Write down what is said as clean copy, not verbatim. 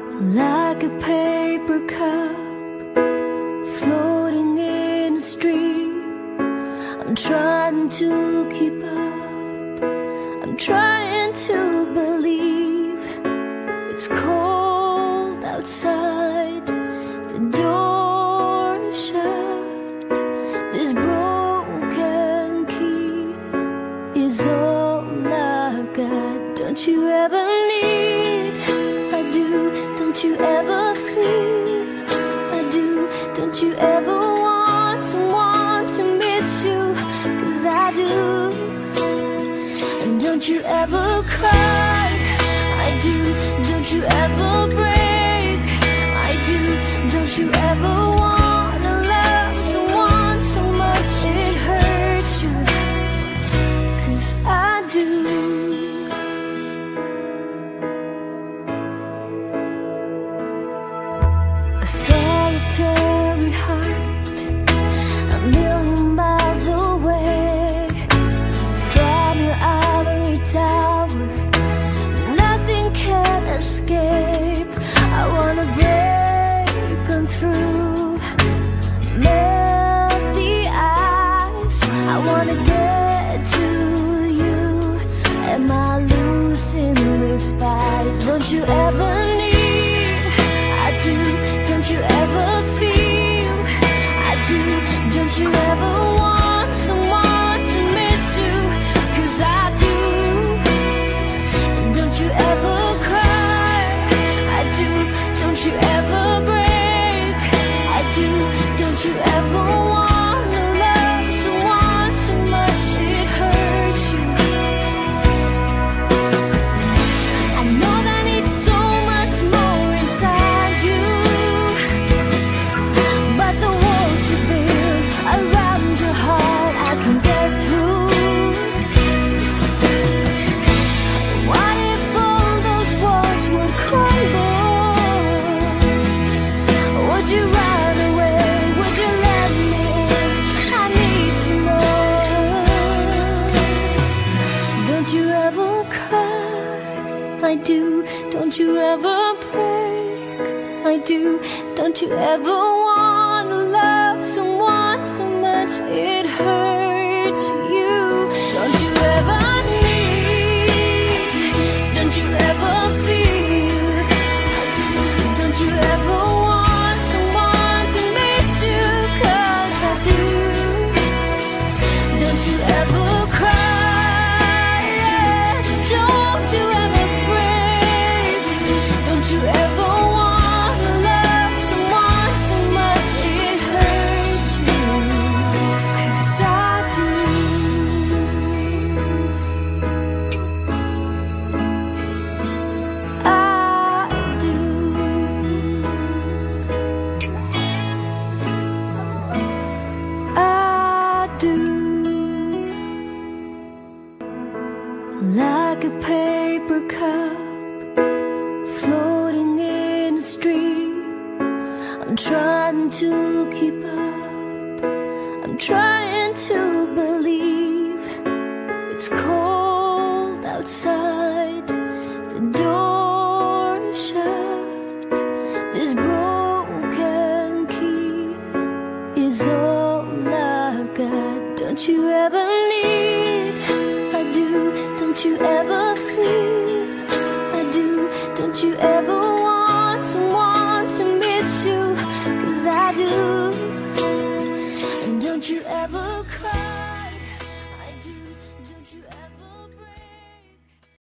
Like a paper cup floating in a stream, I'm trying to keep up, I'm trying to believe. It's cold outside, the door is shut. This broken key is all I got. Don't you ever need, I do. Don't you ever feel, I do. Don't you ever want someone to miss you, 'cause I do. And don't you ever cry, I do. Don't you ever break, I do. Don't you ever wanna love someone so much it hurts you, 'cause I do. A solitary heart, a million miles away from your ivory tower, nothing can escape. I wanna break on through, melt the ice. I wanna get to you. Am I losing this fight? Don't you ever need, I do. Don't you ever feel, I do. Don't you ever want someone to miss you, 'cause I do. Don't you ever cry, I do. Don't you ever break, I do. Don't you ever wanna love someone so much it hurts you. I know that it's so much more inside you, but the walls you build around your heart I can get through. What if all those walls would crumble? Would you run away? Would you let me in? I need to know. Don't you ever cry, I do. Don't you ever break, I do. Don't you ever wanna love someone so much it hurts you. Don't you ever need, don't you ever feel, I do. Don't you ever want someone to miss you, 'cause I do. Don't you ever cry, don't you ever break. Don't you ever wanna love someone so much it hurts you, 'cause I do. I do. I do. Like a paper cup floating in a stream, I'm trying to keep up, I'm trying to believe. It's cold outside, the door is shut. This broken key is all I got. Don't you ever